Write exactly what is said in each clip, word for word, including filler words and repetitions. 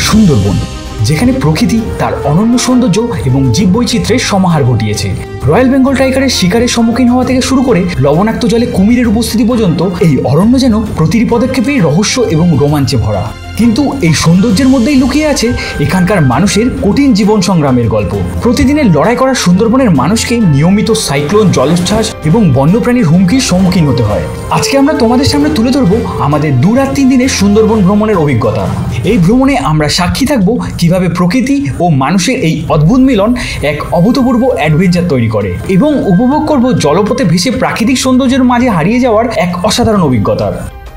সুন্দরবন, যেখানে প্রকৃতি তার অনন্য সৌন্দর্য এবং জীববৈচিত্র্যের সমাহার ঘটিয়েছে। রয়্যাল বেঙ্গল টাইগারের শিকারের সম্মুখীন হওয়া থেকে শুরু করে লবণাক্ত জলে কুমিরের উপস্থিতি পর্যন্ত এই অরণ্য যেন প্রতিটি পদক্ষেপেই রহস্য এবং রোমাঞ্চে ভরা। কিন্তু এই সৌন্দর্যের মধ্যেই লুকিয়ে আছে এখানকার মানুষের কঠিন জীবন সংগ্রামের গল্প। প্রতিদিনের লড়াই করা সুন্দরবনের মানুষকে নিয়মিত সাইক্লোন, জলোচ্ছ্বাস এবং বন্যপ্রাণীর হুমকির সম্মুখীন হতে হয়। আজকে আমরা তোমাদের সামনে তুলে ধরবো আমাদের দু রাত তিন দিনের সুন্দরবন ভ্রমণের অভিজ্ঞতা। এই ভ্রমণে আমরা সাক্ষী থাকবো কিভাবে প্রকৃতি ও মানুষের এই অদ্ভুত মিলন এক অভূতপূর্ব অ্যাডভেঞ্চার তৈরি করে, এবং উপভোগ করব জলপথে ভেসে প্রাকৃতিক সৌন্দর্যের মাঝে হারিয়ে যাওয়ার এক অসাধারণ অভিজ্ঞতার।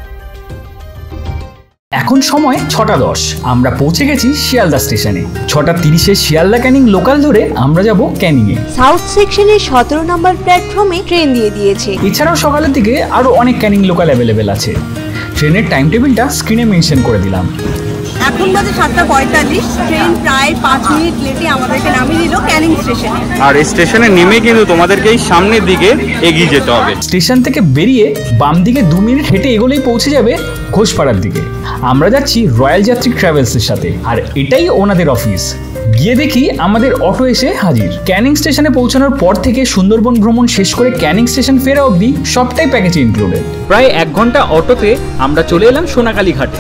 এখন সময় ছটা দশ, আমরা পৌঁছে গেছি শিয়ালদা স্টেশনে। ছটা তিরিশে শিয়ালদা ক্যানিং লোকাল ধরে আমরা যাব ক্যানিং এ। সাউথ সেকশনের সতেরো নম্বর প্ল্যাটফর্মে ট্রেন দিয়ে দিয়েছে। এছাড়াও সকালের দিকে আরো অনেক ক্যানিং লোকাল অ্যাভেলেবেল আছে। ট্রেনের টাইম টেবিলটা স্ক্রিনে মেনশন করে দিলাম। এখন বাজে সাতটা পঁয়তাল্লিশ। ট্রেন প্রায় পাঁচ মিনিট লেটে আমাদেরকে নামিয়ে দিল ক্যানিং স্টেশনে। আর এই স্টেশনে নেমে কিন্তু তোমাদেরকে এই সামনের দিকে এগিয়ে যেতে হবে। স্টেশন থেকে বেরিয়ে বাম দিকে দু মিনিট হেঁটে এগোলেই পৌঁছে যাবে ঘোষপাড়ার দিকে। আমরা যাচ্ছি রয়্যাল যাত্রী ট্রাভেলসের সাথে, আর এটাই ওনাদের অফিস। গিয়ে দেখি আমাদের অটো এসে হাজির। ক্যানিং স্টেশনে পৌঁছানোর পর থেকে সুন্দরবন ভ্রমণ শেষ করে ক্যানিং স্টেশন ফেরা অবধি সবটাই প্যাকেজে ইনক্লুডেড। প্রায় এক ঘন্টা অটোতে আমরা চলে এলাম সোনাকালী ঘাটে।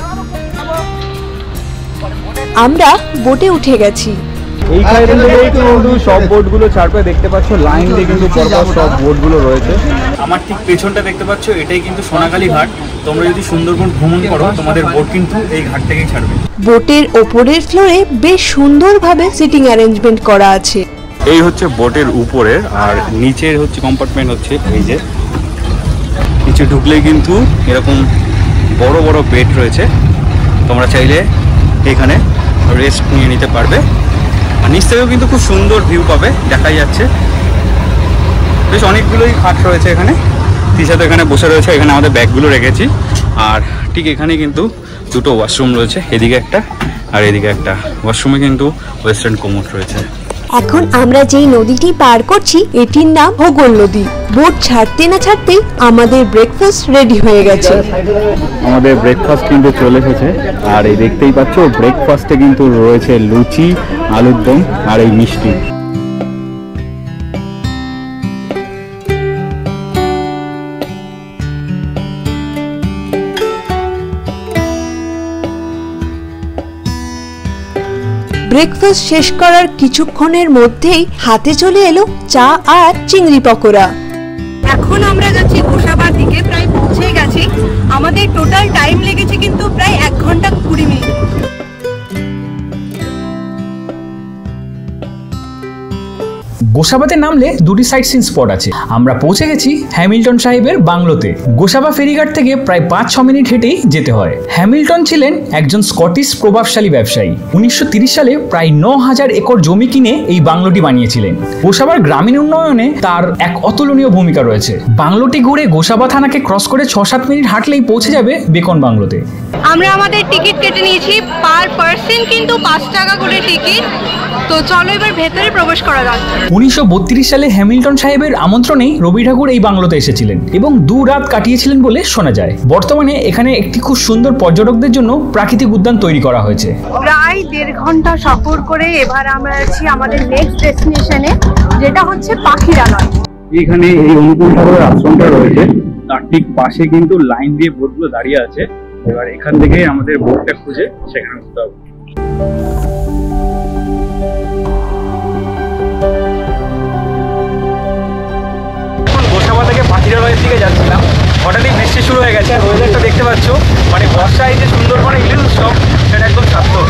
আমরা বোটে উঠে গেছি। এই সাইডে থেকেই কিন্তু সব বোটগুলো ছাড়বে, দেখতে পাচ্ছ লাইন দিয়ে কিন্তু পরপর সব বোটগুলো রয়েছে। আমার ঠিক পেছনটা দেখতে পাচ্ছ, এটাই কিন্তু সোনাকালী ঘাট। তোমরা যদি সুন্দরবন ভ্রমণ করো তোমাদের বোট কিন্তু এই ঘাট থেকেই ছাড়বে। বোটের ওপরের ফ্লোরে বেশ সুন্দরভাবে সিটিং অ্যারেঞ্জমেন্ট করা আছে। এই হচ্ছে বোটের উপরে, আর নিচের হচ্ছে কম্পার্টমেন্ট হচ্ছে এই যে নিচে ঢুকলেই কিন্তু এরকম বড় বড় বেড রয়েছে। তোমরা চাইলে এখানে রেস্ট নিয়ে নিতে পারবে। আর নিচ থেকেও কিন্তু খুব সুন্দর ভিউ পাবে, দেখাই যাচ্ছে। বেশ অনেকগুলোই খাট রয়েছে এখানে। তিশা তো এখানে বসে রয়েছে, এখানে আমাদের ব্যাগগুলো রেখেছি। আর ঠিক এখানে কিন্তু দুটো ওয়াশরুম রয়েছে, এদিকে একটা আর এদিকে একটা। ওয়াশরুমে কিন্তু ওয়েস্টার্ন কোমোড রয়েছে। এখন আমরা যেই নদীটি পার করছি এটির নাম ভোগল নদী। বোট ছাড়তে না ছাড়তেই আমাদের ব্রেকফাস্ট রেডি হয়ে গেছে। আমাদের ব্রেকফাস্ট কিন্তু চলে এসেছে, আর এই দেখতেই পাচ্ছ ব্রেকফাস্টে কিন্তু রয়েছে লুচি, আলুর দম আর এই মিষ্টি। ব্রেকফাস্ট শেষ করার কিছুক্ষণের মধ্যেই হাতে চলে এলো চা আর চিংড়ি পকোড়া। এখন আমরা যাচ্ছি গোসাবার দিকে, প্রায় পৌঁছে গেছি। আমাদের টোটাল টাইম লেগেছে কিন্তু প্রায় এক ঘন্টা কুড়ি মিনিট। গোসাবাতে নামলে দুটি সাইট সিন স্পট আছে। আমরা পৌঁছে গেছি হ্যামিল্টন সাহেবের বাংলোতে। গোসাবা ফেরিঘাট থেকে প্রায় পাঁচ ছ মিনিট হেঁটেই যেতে হয়। হ্যামিল্টন ছিলেন একজন স্কটিশ প্রভাবশালী ব্যবসায়ী। উনিশশো তিরিশ সালে প্রায় ন হাজার একর জমি কিনে এই বাংলোটি বানিয়েছিলেন। গোসাবার গ্রামীণ উন্নয়নে তার এক অতুলনীয় ভূমিকা রয়েছে। বাংলোটি ঘুরে গোসাবা থানাকে ক্রস করে ছ সাত মিনিট হাঁটলেই পৌঁছে যাবে বেকন বাংলোতে। আমরা আমাদের টিকিট কেটে নিয়েছি, পার পার্সন কিন্তু পাঁচ টাকা করে টিকিট। তো চলো এবার ভেতরে প্রবেশ করা যাক। উনিশশো বত্রিশ সালে হ্যামিল্টন সাহেবের আমন্ত্রণেই রবি ঠাকুর এই বাংলোতে এসেছিলেন এবং দু রাত কাটিয়েছিলেন বলে শোনা যায়। বর্তমানে এখানে একটি খুব সুন্দর পর্যটকদের জন্য প্রাকৃতিক উদ্যান তৈরি করা হয়েছে। প্রায় দেড় ঘন্টা সফর করে এবার আমরা আছি আমাদের নেক্সট ডেস্টিনেশনে, যেটা হচ্ছে পাখিরালয়। এখানে এই অনুকূল ঠাকুরের আশ্রমটা রয়েছে, তার ঠিক পাশে কিন্তু লাইন দিয়ে বোটগুলো দাঁড়িয়ে আছে। এবার এখান থেকে আমাদের বোটটা খুঁজে সেখানে উঠতে হবে। গোসাবা থেকে পাখিরালয়ের দিকে যাচ্ছিলাম, হঠাৎই বৃষ্টি শুরু হয়ে গেছে। আর ওয়েদারটা দেখতে পাচ্ছ, মানে বর্ষায় যে সুন্দরবনে ইলিশ উৎসব সেটা একদম সার্থক।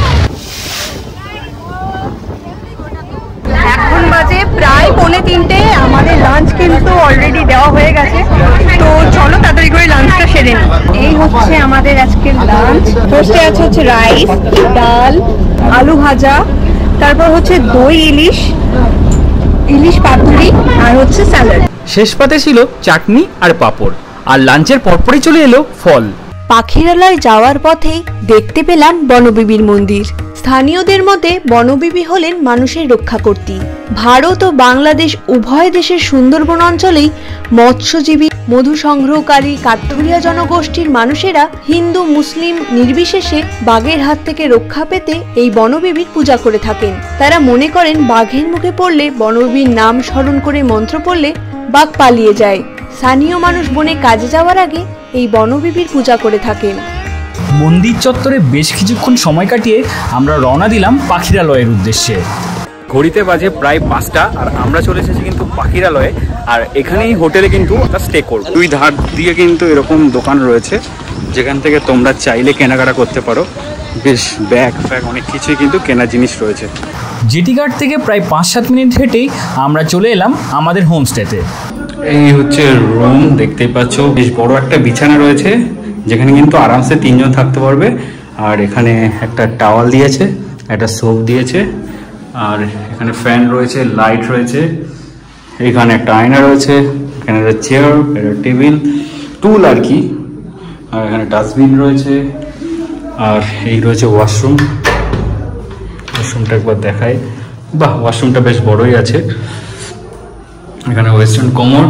এখন বাজে প্রায় পৌনে তিনটে। আমাদের লাঞ্চ কিন্তু অলরেডি দেওয়া হয়ে গেছে, তো চলো তাড়াতাড়ি করে লাঞ্চটা সেরে নিই। এই হচ্ছে আমাদের আজকের লাঞ্চ। ফার্স্টে আছে হচ্ছে রাইস, ডাল, আলু ভাজা, তারপর হচ্ছে দই ইলিশ, ইলিশ পাতুরি, আর হচ্ছে স্যালাড। শেষ পাতে ছিল চাটনি আর পাঁপড়। আর লাঞ্চের পরপরই চলে এলো ফল। পাখিরালয় যাওয়ার পথেই দেখতে পেলাম বনবিবির মন্দির। স্থানীয়দের মতে বনবিবি হলেন মানুষের রক্ষাকর্ত্রী। ভারত ও বাংলাদেশ উভয় দেশের সুন্দরবন অঞ্চলেই মৎস্যজীবী, মধু সংগ্রহকারী কাঠুরিয়া জনগোষ্ঠীর মানুষেরা হিন্দু মুসলিম নির্বিশেষে বাঘের হাত থেকে রক্ষা পেতে এই বনবিবির পূজা করে থাকেন। তারা মনে করেন বাঘের মুখে পড়লে, বনবিবির নাম স্মরণ করে মন্ত্র পড়লে বাঘ পালিয়ে যায়। স্থানীয় মানুষ বনে কাজে যাওয়ার আগে এই বনবিবির পূজা করে থাকেন। মন্দির চত্বরে বেশ কিছুক্ষণ সময় কাটিয়ে আমরা রওনা দিলাম পাখিরালয়ের উদ্দেশ্যে। ঘড়িতে বাজে প্রায় পাঁচটা আর আমরা চলে এসেছি কিন্তু পাখিরালয়ে। আর এখানেই হোটেলে কিন্তু একটা স্টে করব। দুই ধার দিয়ে কিন্তু এরকম দোকান রয়েছে যেখান থেকে তোমরা চাইলে কেনাকাটা করতে পারো। বেশ ব্যাগ ফ্যাগ অনেক কিছুই কিন্তু কেনার জিনিস রয়েছে। জেটি ঘাট থেকে প্রায় পাঁচ সাত মিনিট হেঁটেই আমরা চলে এলাম আমাদের হোমস্টেতে। এই হচ্ছে রুম, দেখতেই পাচ্ছ বেশ বড় একটা বিছানা রয়েছে যেখানে কিন্তু আরামসে তিনজন থাকতে পারবে। আর এখানে একটা টাওয়াল দিয়েছে, একটা সোপ দিয়েছে, আর এখানে ফ্যান রয়েছে, লাইট রয়েছে, এখানে একটা আয়না রয়েছে, এখানে একটা চেয়ার, একটা টেবিল, টুল আর কি, আর এখানে ডাস্টবিন রয়েছে, আর এই রয়েছে ওয়াশরুম। ওয়াশরুমটা একবার দেখাই। বাহ, ওয়াশরুমটা বেশ বড়ই আছে। এখানে ওয়েস্টার্ন কমোড,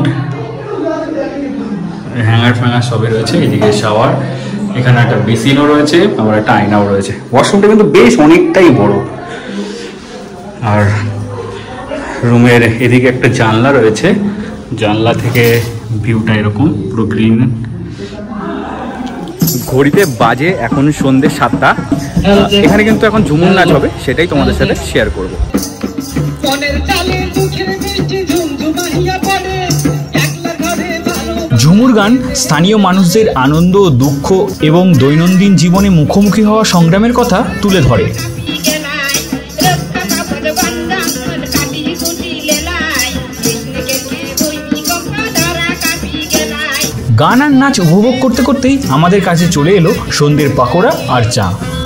হ্যাঙ্গার ফ্যাঙ্গার সবই রয়েছে। এদিকে শাওয়ার, এখানে একটা বেসিনও রয়েছে, আবার একটা আয়নাও রয়েছে। ওয়াশরুমটা কিন্তু বেশ অনেকটাই বড়। আর রুমের এদিকে একটা জানলা রয়েছে, জানলা থেকে ভিউটা এরকম পুরো গ্রিন। ঘড়িতে বাজে এখন সন্ধ্যে সাতটা। এখানে কিন্তু এখন ঝুমুর নাচ হবে, সেটাই তোমাদের সাথে শেয়ার করবো। ঝুমুর গান স্থানীয় মানুষদের আনন্দ, দুঃখ এবং দৈনন্দিন জীবনে মুখোমুখি হওয়া সংগ্রামের কথা তুলে ধরে। গান আর নাচ উপভোগ করতে করতেই আমাদের কাছে চলে এলো সন্ধ্যের পাকোড়া আর চা।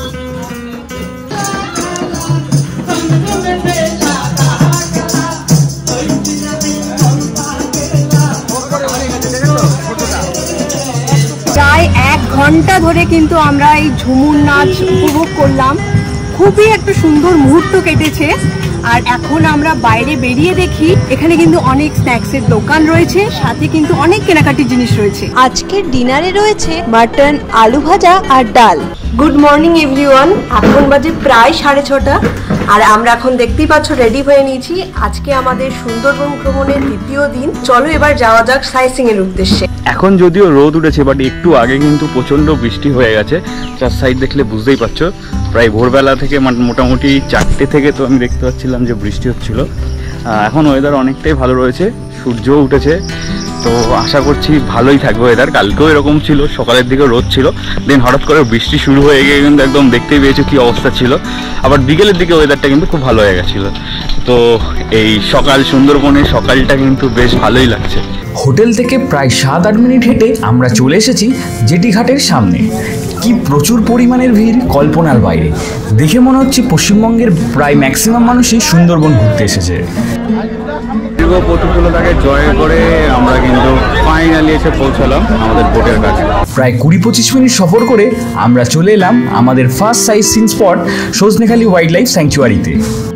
প্রায় এক ঘন্টা ধরে কিন্তু আমরা এই ঝুমুর নাচ উপভোগ করলাম। খুবই একটা সুন্দর মুহূর্ত কেটেছে। আর এখন আমরা বাইরে বেরিয়ে দেখি এখানে কিন্তু অনেক স্ন্যাক্সের দোকান রয়েছে, সাথে কিন্তু অনেক কেনাকাটির জিনিস রয়েছে। আজকের ডিনারে রয়েছে মাটন, আলু ভাজা আর ডাল। গুড মর্নিং এভরিওয়ান, এখন বাজে প্রায় সাড়ে ছটা আর আমরা এখন দেখতেই পাচ্ছ রেডি হয়ে নিয়েছি। আজকে আমাদের সুন্দরবন ভ্রমণের দ্বিতীয় দিন। চলো এবার যাওয়া যাক সাইসিং এর উদ্দেশ্যে। এখন যদিও রোদ উঠেছে, বাট একটু আগে কিন্তু প্রচণ্ড বৃষ্টি হয়ে গেছে। চার সাইড দেখলে বুঝতেই পারছো, প্রায় ভোরবেলা থেকে মোটামুটি চারটে থেকে তো আমি দেখতে পাচ্ছিলাম যে বৃষ্টি হচ্ছিল। এখন ওয়েদার অনেকটাই ভালো রয়েছে, সূর্যও উঠেছে, তো আশা করছি ভালোই থাকবে ওয়েদার। কালকেও এরকম ছিল, সকালের দিকে রোদ ছিল, দেন হঠাৎ করে বৃষ্টি শুরু হয়ে গিয়ে কিন্তু একদম দেখতেই পেয়েছো কী অবস্থা ছিল। আবার বিকেলের দিকে ওয়েদারটা কিন্তু খুব ভালো হয়ে গেছিলো। তো এই সকাল, সুন্দরবনের সকালটা কিন্তু বেশ ভালোই লাগছে। হোটেল থেকে প্রায় সাত আট মিনিট হেঁটে আমরা চলে এসেছি জেটি ঘাটের সামনে। কি প্রচুর পরিমাণের ভিড়, কল্পনার বাইরে। দেখে মনে হচ্ছে পশ্চিমবঙ্গের প্রায় ম্যাক্সিমাম মানুষই সুন্দরবন ঘুরতে এসেছে। দীর্ঘ প্রতিকূলতাকে জয় করে আমরা কিন্তু ফাইনালি এসে পৌঁছালাম আমাদের বোটের কাছে। প্রায় কুড়ি পঁচিশ মিনিট সফর করে আমরা চলে এলাম আমাদের first sightseeing spot Sajnekhali wildlife স্যাংচুয়ারিতে।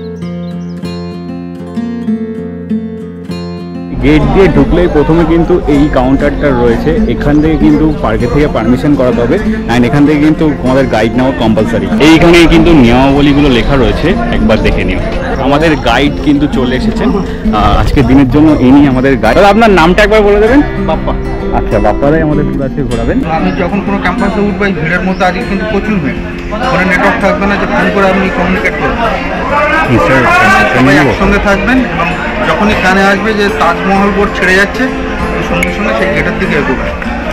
গেট দিয়ে ঢুকলেই প্রথমে কিন্তু এই কাউন্টারটা রয়েছে, এখান থেকে কিন্তু পার্কে থেকে পারমিশন করাতে হবে, অ্যান্ড এখান থেকে কিন্তু আমাদের গাইড নেওয়া কম্পালসারি। এইখানে কিন্তু নিয়মাবলীগুলো লেখা রয়েছে, একবার দেখে নিও। আমাদের গাইড কিন্তু চলে এসেছেন আজকের দিনের জন্য, ইনি আমাদের গাইড। আপনার নামটা একবার বলে দেবেন। বাপ্পা। আচ্ছা, বাপ্পারাই আমাদের পুরো আজকে ঘোরাবেন। আমি যখন কোনো ক্যাম্পাসে উঠবো এই ভিড়ের মধ্যে আজকে কিন্তু প্রচুর ভিড়, কোনো নেটওয়ার্ক থাকবে না যে ফোন করে আপনি কমিউনিকেট করবেন। সবাই একসঙ্গে থাকবেন এবং যখনই কানে আসবে যে তাজমহল বোর্ড ছেড়ে যাচ্ছে, সঙ্গে সঙ্গে সেই গেটের দিকে এগোবেন।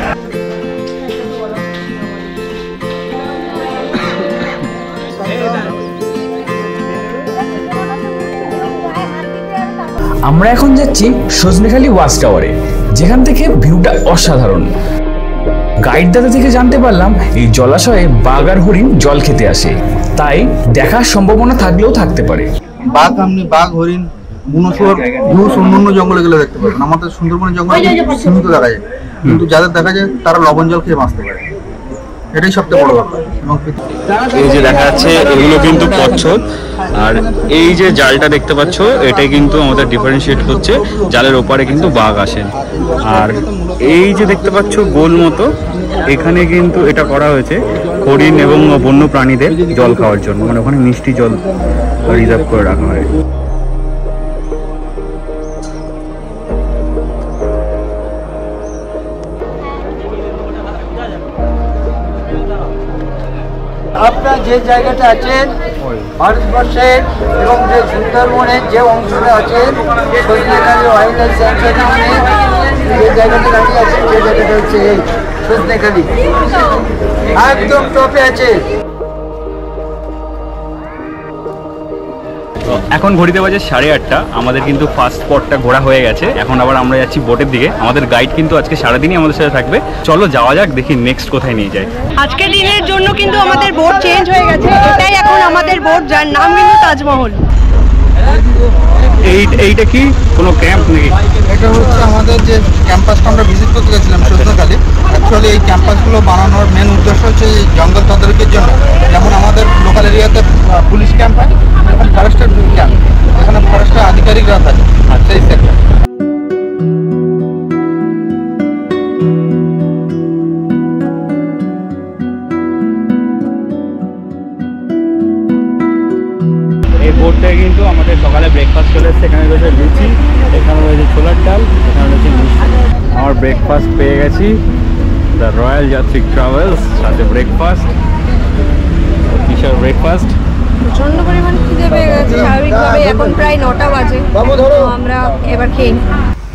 আমরা এখন যাচ্ছি সজনেখালি ওয়াচ টাওয়ারে, যেখান থেকে ভিউটা অসাধারণ। গাইড দাদা থেকে জানতে পারলাম এই জলাশয়ে বাঘ আর হরিণ জল খেতে আসে, তাই দেখার সম্ভাবনা থাকলেও থাকতে পারে। বাঘ, আপনি বাঘ, হরিণ, বুনোশুয়োর, ব্লুস অন্যান্য জঙ্গলে গেলে দেখতে পাবেন। আমাদের সুন্দরবনের জঙ্গলে সীমিত দেখা যায়, কিন্তু যাদের দেখা যায় তারা লবণ জল খেয়ে বাঁচতে পারে। এটাই সবচেয়ে বড় ব্যাপার। এবং এই যে দেখা যাচ্ছে এগুলো কিন্তু কচ্ছপ, আর এই যে জালটা দেখতে পাচ্ছ এটাই কিন্তু আমাদের ডিফারেন্সিয়েট হচ্ছে, জালের ওপারে কিন্তু বাঘ আসেন। আর এই যে দেখতে পাচ্ছ গোল মতো, এখানে কিন্তু এটা করা হয়েছে হরিণ এবং বন্য প্রাণীদের জল খাওয়ার জন্য, মানে ওখানে মিষ্টি জল রিজার্ভ করে রাখা হয়। আপনার যে জায়গাটা আছেন ভারতবর্ষের এবং যে সুন্দরবনের যে অংশটা আছেন সজনেখালি ওয়াইল্ড লাইফ স্যাংচুয়ারি যে জায়গাটা দাঁড়িয়ে আছেন যে জায়গাটা হচ্ছে এই সজনেখালি একদম টপে আছে। এখন ঘড়িতে বাজে সাড়ে আটটা, আমাদের কিন্তু ফার্স্ট স্পটটা ঘোরা হয়ে গেছে। এখন আবার আমরা যাচ্ছি বোটের দিকে। আমাদের গাইড কিন্তু আজকে সারাদিনই আমাদের সাথে থাকবে। চলো যাওয়া যাক, দেখি নেক্সট কোথায় নিয়ে যায়। আজকের দিনের জন্য কিন্তু আমাদের বোট চেঞ্জ হয়ে গেছে, এটাই এখন আমাদের বোট, যার নাম কিন্তু তাজমহল। এই এইটা কি কোনো ক্যাম্প নাকি? এটা হচ্ছে আমাদের যে ক্যাম্পাসটা আমরা ভিজিট করতে গেছিলাম সজনেখালি। অ্যাকচুয়ালি এই ক্যাম্পাসগুলো বানানোর মেন উদ্দেশ্য হচ্ছে এই জঙ্গল তদারকির জন্য। যেমন আমাদের লোকাল এরিয়াতে পুলিশ ক্যাম্প হয়, এখন ফরেস্টের ক্যাম্প, এখানে ফরেস্টের আধিকারিকরা থাকে আর সেই সেক্টর। এই বোটটায় কিন্তু আমাদের সকালে ব্রেকফাস্ট চলে এসছে। এখানে রয়েছে লুচি, এখানে রয়েছে ছোলার ডাল, এখানে রয়েছে মিষ্টি। আমার ব্রেকফাস্ট পেয়ে গেছি, দ্য রয়্যাল যাত্রী ট্রাভেলস, সাথে ব্রেকফাস্ট, কিশোর ব্রেকফাস্ট। প্রচন্ড পরিমাণ খিদে পেয়ে গেছে স্বাভাবিকভাবে, এখন প্রায় নটা বাজে, তো আমরা এবার খেয়ে নিই।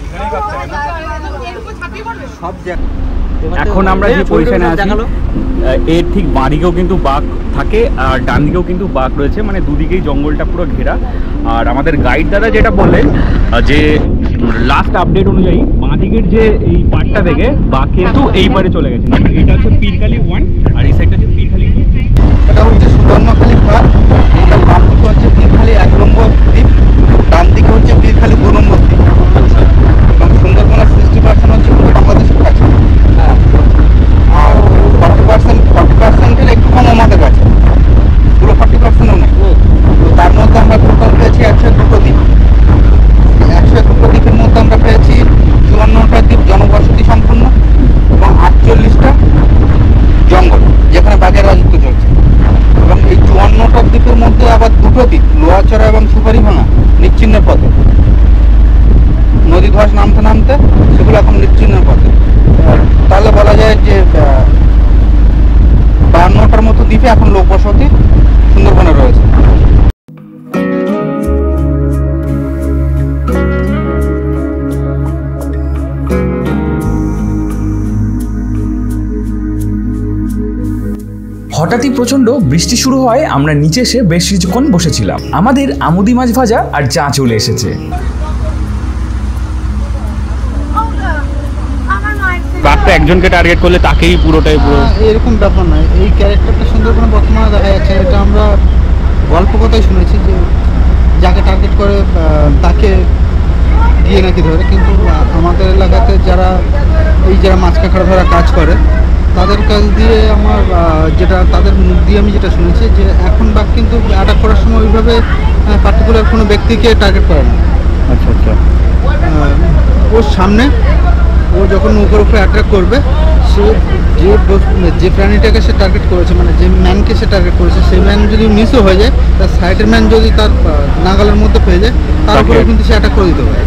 এখন আমরা যে পজিশনে আছি এর ঠিক বাঁদিকেও কিন্তু বাঘ থাকে আর ডান দিকেও কিন্তু বাঘ রয়েছে, মানে দুদিকেই জঙ্গলটা পুরো ঘেরা। আর আমাদের গাইড দাদা যেটা বললেন যে লাস্ট আপডেট অনুযায়ী বাঁদিকের যে এই পার্টটা থেকে বাঘ কিন্তু এই পারে চলে গেছে। এটা হচ্ছে পীরখালি ওয়ান আর এই সাইডটা হচ্ছে পীরখালি টু। এটা হচ্ছে সুবর্ণখালী পার্ক, এটা বাম দিকে হচ্ছে পীরখালি এক নম্বর দ্বীপ, ডান দিকে হচ্ছে পীরখালি দু নম্বর দ্বীপ। এবং সুন্দরবনের সিক্সটি পার্সেন্ট হচ্ছে পুরো বাংলাদেশের কাছে, আর ফর্টি পার্সেন্ট ফর্টি পার্সেন্টের একটু কম আমাদের কাছে, পুরো ফর্টি পার্সেন্টও নেই। তো তার মধ্যে আমরা টোটাল পেয়েছি একশো দুটো দ্বীপ। একশো দুটো দ্বীপের মধ্যে আমরা পেয়েছি চুয়ান্নটা দ্বীপ জনবসতি সম্পূর্ণ এবং আটচল্লিশটা জঙ্গল যেখানে বাঘের রাজত্ব চলছে। এবং এই চুয়ান্নটা দ্বীপের মধ্যে আবার দুটো দ্বীপ লোহাচড়া এবং সুপারিভাঙা নিশ্চিহ্নের পথে, নদী ধস নামতে নামতে সেগুলো এখন নিশ্চিহ্নের পথে। তাহলে বলা যায় যে বাহান্নটার মতো দ্বীপে এখন লোক বসতি সুন্দরবনে রয়েছে। হঠাৎই প্রচন্ড বৃষ্টি শুরু হয়, আমরা নিচে এসে বেশ কিছুক্ষণ বসেছিলাম। আমাদের আমুদি মাছ ভাজা আর চা চলে এসেছে। বাঘটা একজনকে টার্গেট করলে তাকেই পুরোটাই পুরো এরকম ব্যাপার নয়, এই ক্যারেক্টারটা সুন্দরবনে বর্তমানে দেখা যাচ্ছে। এটা আমরা গল্প কথাই শুনেছি যে যাকে টার্গেট করে তাকে গিয়ে নাকি ধরে, কিন্তু আমাদের এলাকাতে যারা এই যারা মাছ কাঁকড়া ধরা কাজ করে তাদের কাছ দিয়ে আমার যেটা তাদের মুখ দিয়ে আমি যেটা শুনেছি যে এখন বাঘ কিন্তু অ্যাটাক করার সময় ওইভাবে পার্টিকুলার কোনো ব্যক্তিকে টার্গেট করে না। আচ্ছা আচ্ছা ওর সামনে ও যখন নৌকার উপরে অ্যাট্রাক্ট করবে, সে যে যে প্রাণীটাকে সে টার্গেট করেছে, মানে যে ম্যানকে সে টার্গেট করেছে, সেই ম্যান যদি মিসও হয়ে যায়, তার সাইডের ম্যান যদি তার নাগালের মধ্যে পেয়ে যায়, তার উপরে কিন্তু সে অ্যাটাক করে দিতে পারে।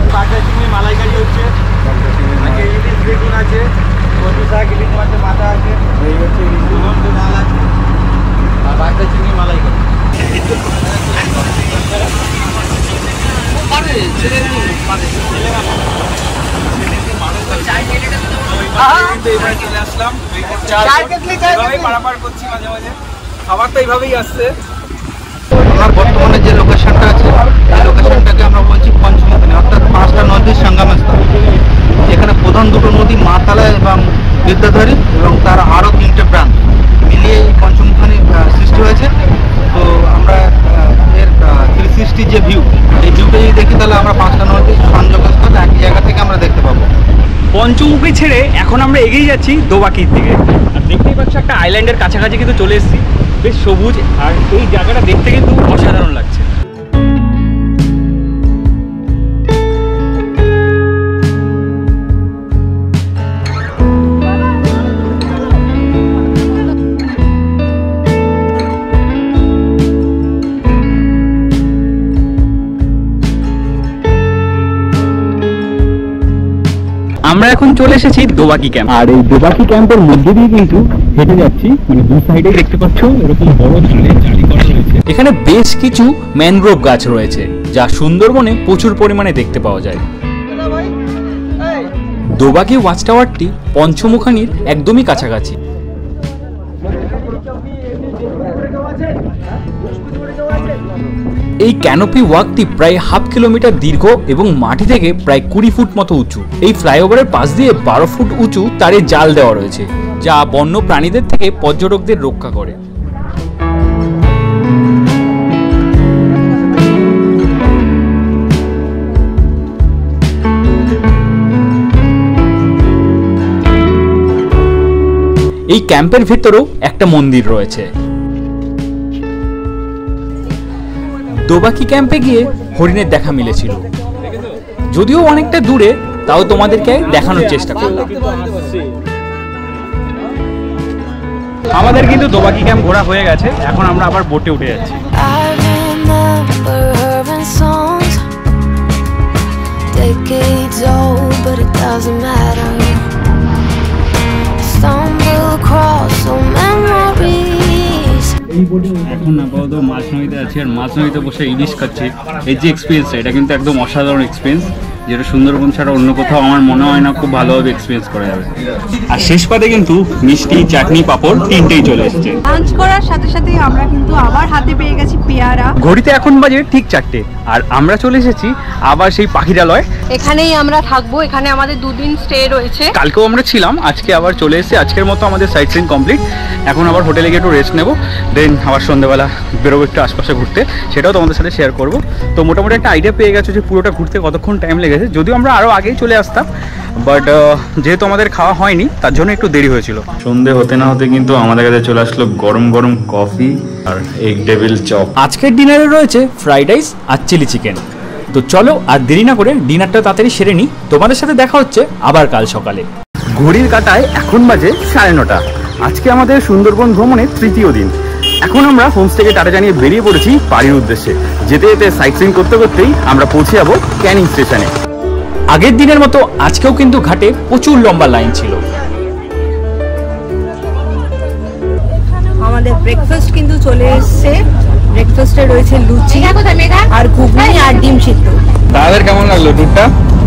খাবার তো এইভাবেই আসছে। আমার বর্তমানে যে লোকেশনটা আছে এই লোকেশনটাকে আমরা বলছি পঞ্চমুখী, অর্থাৎ পাঁচটা নদীর সঙ্গমস্থল, যেখানে প্রধান দুটো নদী মাতালা এবং বিদ্যাধরী এবং তার আরও তিনটে প্রান্ত মিলিয়ে এই পঞ্চমুখানি সৃষ্টি হয়েছে। তো আমরা এর থ্রি সিক্সটির যে ভিউ, এই ভিউটা যদি দেখি তাহলে আমরা পাঁচটা নদীর সংযোগস্থল একই জায়গা থেকে আমরা দেখতে পাবো। পঞ্চমুখী ছেড়ে এখন আমরা এগিয়ে যাচ্ছি দোবাকির দিকে। আর দেখতেই পাচ্ছ একটা আইল্যান্ডের কাছাকাছি কিন্তু চলে এসেছি, বেশ সবুজ, আর এই জায়গাটা দেখতে কিন্তু অসাধারণ লাগছে। আমরা এখন চলে এসেছি দোবাকি ক্যাম্প, আর এই দোবাকি ক্যাম্পের মধ্যে দিয়ে কিন্তু হেঁটে যাচ্ছি। মানে দু সাইডে দেখতে পাচ্ছ এরকম বড় ধারে জালি করা রয়েছে। এখানে বেশ কিছু ম্যানগ্রোভ গাছ রয়েছে, যা সুন্দরবনে প্রচুর পরিমাণে দেখতে পাওয়া যায়। দোবাকি ওয়াচ টাওয়ারটি পঞ্চমুখানির একদমই কাছাকাছি। এই ক্যানোপি ওয়াকটি প্রায় হাফ কিলোমিটার দীর্ঘ এবং মাটি থেকে প্রায় কুড়ি ফুট মতো উঁচু। এই ফ্লাইওভারের পাশ দিয়ে বারো ফুট উঁচু তারে জাল দেওয়া রয়েছে, যা বন্য প্রাণীদের থেকে পর্যটকদের রক্ষা করে। এই ক্যাম্পের ভেতরেও একটা মন্দির রয়েছে। দোবাকি ক্যাম্পে গিয়ে হরিণের দেখা মিলেছিল, যদিও অনেকটা দূরে, তাও তোমাদেরকে দেখানোর চেষ্টা করলাম। আমাদের কিন্তু দোবাকি ক্যাম্প ঘোরা হয়ে গেছে, এখন আমরা আবার বোটে উঠে যাচ্ছি। এখন আপাতত মাছ নদীতে আছি, আর মাছ নদীতে বসে ইলিশ খাচ্ছি। এই যে এক্সপিরিয়েন্সটা, এটা কিন্তু একদম অসাধারণ এক্সপিরিয়েন্স, যেটা সুন্দরবন ছাড়া অন্য কোথাও আমার মনে হয় না খুব ভালোভাবে এক্সপিরিয়েন্স করা যাবে। আর শেষ পাতে কিন্তু মিষ্টি, চাটনি, পাঁপড় তিনটেই চলে এসছে। লাঞ্চ করার সাথে সাথে আমরা কিন্তু আবার হাতে পেয়ে গেছি পেয়ারা। ঘড়িতে এখন বাজে ঠিক চারটে, আর আমরা চলে এসেছি আবার সেই পাখিরালয়। এখানেই আমরা থাকবো, এখানে আমাদের দুদিন স্টে রয়েছে। কালকেও আমরা ছিলাম, আজকে আবার চলে এসেছি। আজকের মতো আমাদের সাইট সিন কমপ্লিট। এখন আবার হোটেলে গিয়ে একটু রেস্ট নেবো, দেন আবার সন্ধ্যেবেলা বেরোবো একটু আশপাশে ঘুরতে, সেটাও তোমাদের সাথে শেয়ার করবো। তো মোটামুটি একটা আইডিয়া পেয়ে গেছো যে পুরোটা ঘুরতে কতক্ষণ টাইম লেগেছে। যদিও আমরা আরও আগেই চলে আসতাম, বাট যেহেতু আমাদের খাওয়া হয়নি তার জন্য একটু দেরি হয়েছিল। সন্ধে হতে না হতে কিন্তু আমাদের কাছে চলে আসলো গরম গরম কফি আর এগ টেবিল চপ। আজকের ডিনারে রয়েছে ফ্রাইড রাইস আর চিলি চিকেন। তো চলো আর দেরি না করে ডিনারটা তাড়াতাড়ি সেরে নিই। তোমাদের সাথে দেখা হচ্ছে আবার কাল সকালে। ঘড়ির কাঁটায় এখন বাজে সাড়ে নটা। আজকে আমাদের সুন্দরবন ভ্রমণের তৃতীয় দিন। এখন আমরা হোমস্টেকে টাটা জানিয়ে বেরিয়ে পড়েছি বাড়ির উদ্দেশ্যে। যেতে যেতে সাইট সিইং করতে করতেই আমরা পৌঁছে যাবো ক্যানিং স্টেশনে। আগের দিনের মতো আজকেও কিন্তু ঘাটে প্রচুর লম্বা লাইন ছিল। আমাদের ব্রেকফাস্ট কিন্তু চলে এসছে। ব্রেকফাস্টে রয়েছে লুচি আর ঘুগনি আর ডিম সিদ্ধ। দাদাদের কেমন লাগলো ট্যুরটা?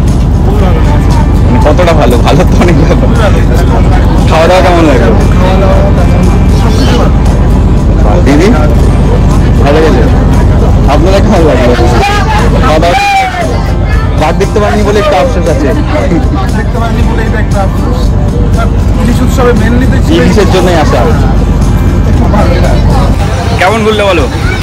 কতটা ভালো? ভালো তো অনেক ভালো। খাওয়া দাওয়া কেমন লাগলো দিদি? ভালো গেছে? আপনারা কেমন লাগলো খাওয়া দাওয়া? বাঘ দেখতে পারিনি বলে একটা আফসোস আছে। ইলিশের জন্যই আসা। কেমন ঘুরলে বলো?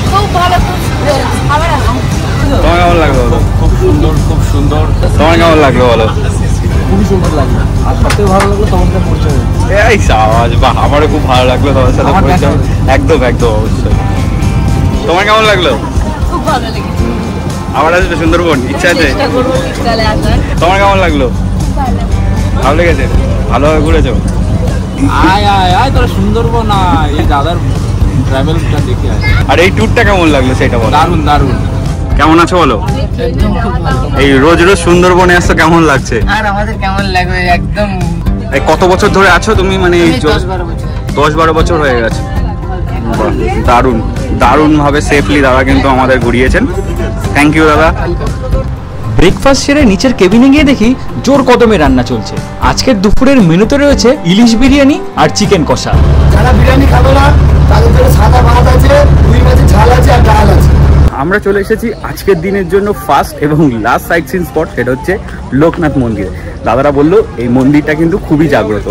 তোমার কেমন লাগলো বলো? খুব সুন্দর, খুব সুন্দর। তোমার কেমন লাগলো বলো? খুবই সুন্দর লাগলো। আর সবথেকে ভালো লাগলো তোমার সাথে পরিচয়। এই সাবাস, বাহ, আমারও খুব ভালো লাগলো তোমার সাথে পরিচয়। একদম একদম অবশ্যই। তোমার কেমন লাগলো? খুব ভালো লেগেছে। আবার আসবে সুন্দরবন, ইচ্ছা আছে? তোমার কেমন লাগলো? ভালো লেগেছে? ভালোভাবে ঘুরেছো? আয় আয় আয় তোরা সুন্দরবন আয়, এই দাদার ট্রাভেলটা দেখে আয়। আর এই ট্যুরটা কেমন লাগলো সেটা বলো। দারুণ দারুণ। কেমন আছো বলো? এই রোজ রোজ সুন্দরবনে আসছো, কেমন লাগছে? আর আমাদের কেমন লাগবে একদম। এই কত বছর ধরে আছো তুমি? মানে এই দশ বারো বছর হয়ে গেছে। দারুণ দারুণ ভাবে সেফলি দাদা কিন্তু আমাদের ঘুরিয়েছেন। থ্যাংক ইউ দাদা। ব্রেকফাস্ট সেরে নিচের কেবিনে গিয়ে দেখি জোর কদমে রান্না চলছে। আজকের দুপুরের মেনুতে রয়েছে ইলিশ বিরিয়ানি আর চিকেন কষা। যারা বিরিয়ানি খাবে না তাদের জন্য সাদা ভাত আছে, রুই মাছের ঝাল আছে আর ডাল আছে। আমরা চলে এসেছি আজকের দিনের জন্য ফার্স্ট এবং লাস্ট সাইট সিন স্পট, সেটা হচ্ছে লোকনাথ মন্দির। দাদারা বললো এই মন্দিরটা কিন্তু খুবই জাগ্রত।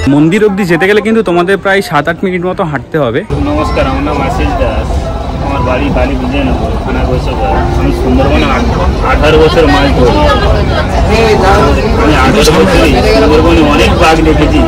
মন্দির অবধি যেতে গেলে কিন্তু তোমাদের প্রায় সাত আট মিনিট মতো হাঁটতে হবে। নমস্কার, আমার নাম আশিস দাস, আমার বাড়ি বালি বিজয়নগর, থানা গোসাবা। আমি সুন্দরবনে আঠারো বছর মাছ ধরি। আমি আঠারো বছরই সুন্দরবনে অনেক বাঘ দেখেছি।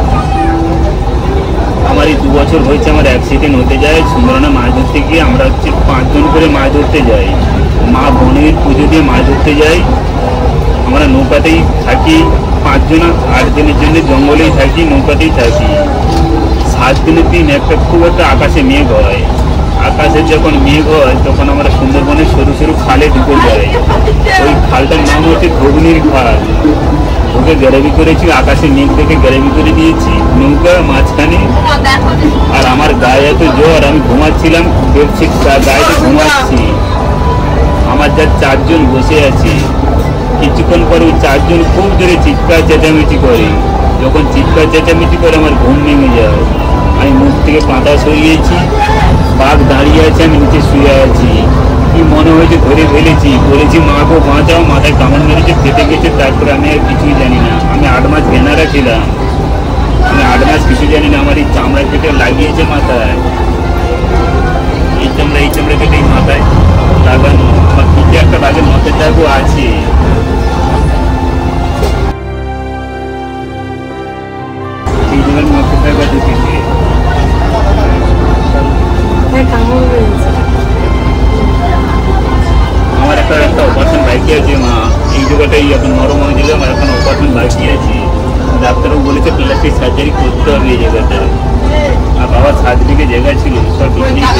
আমার এই দু বছর হয়েছে আমার অ্যাক্সিডেন্ট হতে যায় সুন্দরবনে মাছ ধরতে গিয়ে। আমরা হচ্ছে পাঁচজন করে মাছ ধরতে যাই, মা বোনের পুজো দিয়ে মাছ ধরতে যাই। আমরা নৌকাতেই থাকি, পাঁচজন আট দিনের জন্য জঙ্গলেই থাকি, নৌকাতেই থাকি। সাত দিনের দিন একটা খুব একটা আকাশে মেঘ হয়। আকাশে যখন মেঘ হয় তখন আমরা সুন্দরবনের সরু সরু খালে ঢুকে যাই। ওই খালটার নাম হচ্ছে ঘুগনির খাল। ঢুকে গ্যারাবি করেছি, আকাশে মেঘ দেখে গ্যারাবি করে দিয়েছি নৌকা মাঝখানে। আর আমার গায়ে এত জ্বর, আমি ঘুমাচ্ছিলাম বেডশিট গায়ে ঘুমাচ্ছি। আমার যা চারজন বসে আছে, কিছুক্ষণ পরে ওই চারজন খুব জোরে চিৎকার চেঁচামেচি করে। যখন চিৎকার চেঁচামেচি করে আমার ঘুম ভেঙে যায়। আমি মুখ থেকে পাতা সরিয়েছি, বাঘ দাঁড়িয়ে আছে, আমি নিচে শুয়ে আছি। কি মনে হয়েছে ধরে ফেলেছি, বলেছি মাকে বাঁচাও, মাথায় কামড় মেরেছে, ফেটে গেছে। তারপরে আমি আর কিছুই জানি না। আমি আট মাস ভেনারা ছিলাম, আমি আট মাস কিছু জানি না। আমার এই চামড়া কেটে লাগিয়েছে মাথায়, এই চামড়া এই চামড়া কেটে এই মাথায় লাগানো। আমার কিছু একটা বাঘের মাথায় দাগও আছে। এই জায়গার মাথায় দাগা ঢুকেছে। আমার একটা একটা অপারেশন বাকি আছে মা, এই জায়গাটাই এখন নরম হয়ে দিলে। আমার এখন অপারেশন বাকি আছে, ডাক্তারও বলেছে প্লাস্টিক সার্জারি করতে হবে এই জায়গাটায়। আর বাবা সার্জারিকে জায়গা ছিল সব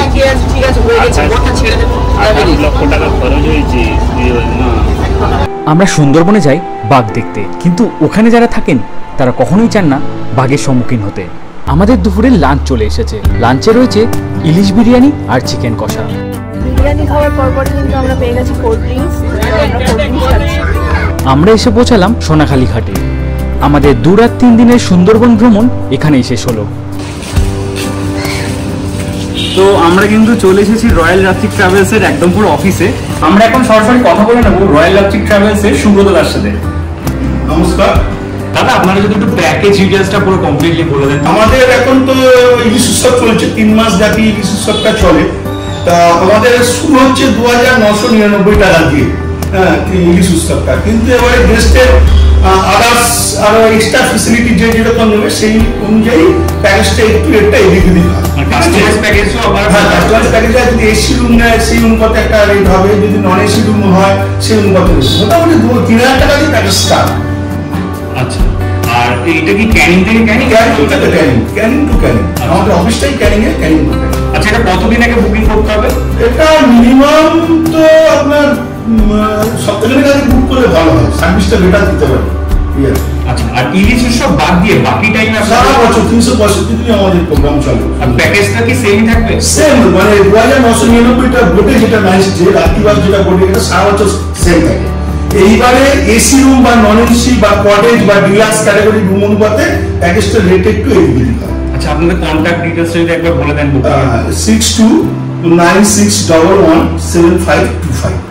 আঠাশ লক্ষ টাকা খরচ হয়েছে মা। আমরা সুন্দরবনে যাই বাঘ দেখতে, কিন্তু ওখানে যারা থাকেন তারা কখনোই চান না বাঘের সম্মুখীন হতে। আমাদের দুপুরের লাঞ্চ চলে এসেছে। লাঞ্চে রয়েছে ইলিশ বিরিয়ানি আর চিকেন কষা। বিরিয়ানি খাওয়ার পর পর কিন্তু আমরা পেয়ে গেছি কোল্ড ড্রিঙ্কস। আমরা কোল্ড ড্রিঙ্কস খাচ্ছি। আমরা এসে পৌঁছালাম সোনাখালী ঘাটে। আমাদের দু রাত তিন দিনের সুন্দরবন ভ্রমণ এখানেই শেষ হলো। তো আমরা কিন্তু চলে এসেছি রয়্যাল রাত্রিক ট্রাভেলসের একদম পুরো অফিসে। আমরা এখন সরাসরি কথা বলে নেবো রয়্যাল রাত্রিক ট্রাভেলসের সুব্রত দার সাথে। নমস্কার দাদা, আপনারা যদি একটু প্যাকেজ ডিটেইলসটা পুরো কমপ্লিটলি বলে দেন। আমাদের এখন তো ইলিশ উৎসব চলছে, তিন মাস ব্যাপী ইলিশ উৎসবটা চলে। তা আমাদের শুরু হচ্ছে দু হাজার নশো নিরানব্বই টাকা দিয়ে হ্যাঁ ইলিশ উৎসবটা। কিন্তু এবারে গেস্টের আদার্স আরো এক্সট্রা ফেসিলিটি যে যেরকম নেবে সেই অনুযায়ী প্যাকেজটা একটু একটা এদিক ওদিক হয়। কাস্টমাইজ প্যাকেজও আবার হ্যাঁ, কাস্টমাইজ প্যাকেজে যদি এসি রুম নেয় সেই অনুপাতে একটা রেট হবে, যদি নন এসি রুম হয় সেই অনুপাতে মোটামুটি দু তিন হাজার টাকা দিয়ে প্যাকেজ স্টার্ট। আচ্ছা, আর এইটা কি ক্যানিং থেকে ক্যানিং? Canning to Canning, Canning to Canning. আমাদের অফিসটাই ক্যানিং এ, ক্যানিং টু ক্যানিং। আচ্ছা, এটা কতদিন আগে বুকিং করতে হবে? এটা মিনিমাম তো আপনার সপ্তাহখানেক আগে বুক করলে ভালো হয়, সার্ভিসটা বেটার দিতে পারে। আচ্ছা, আর ইলিশ উৎসব বাদ দিয়ে বাকি টাইমে সারা বছর তিনশো পঁয়ষট্টি দিনে আমাদের প্রোগ্রাম চলে। আর প্যাকেজটা কি সেম থাকবে? সেম, মানে দু হাজার নশো নিরানব্বইটা বোটে যেটা নাইস যে রাত্রিবাস যেটা বোটে এটা সারা বছর সেম থাকে। এইবারে এসি রুম বা নন এসি বা কটেজ বা ডিলাক্স ক্যাটাগরি রুম অনুপাতে প্যাকেজটার রেট একটু এদিক হয়। আচ্ছা, আপনাদের কন্ট্যাক্ট ডিটেইলস যদি একবার বলে দেন। Six two nine six double one seven five two five.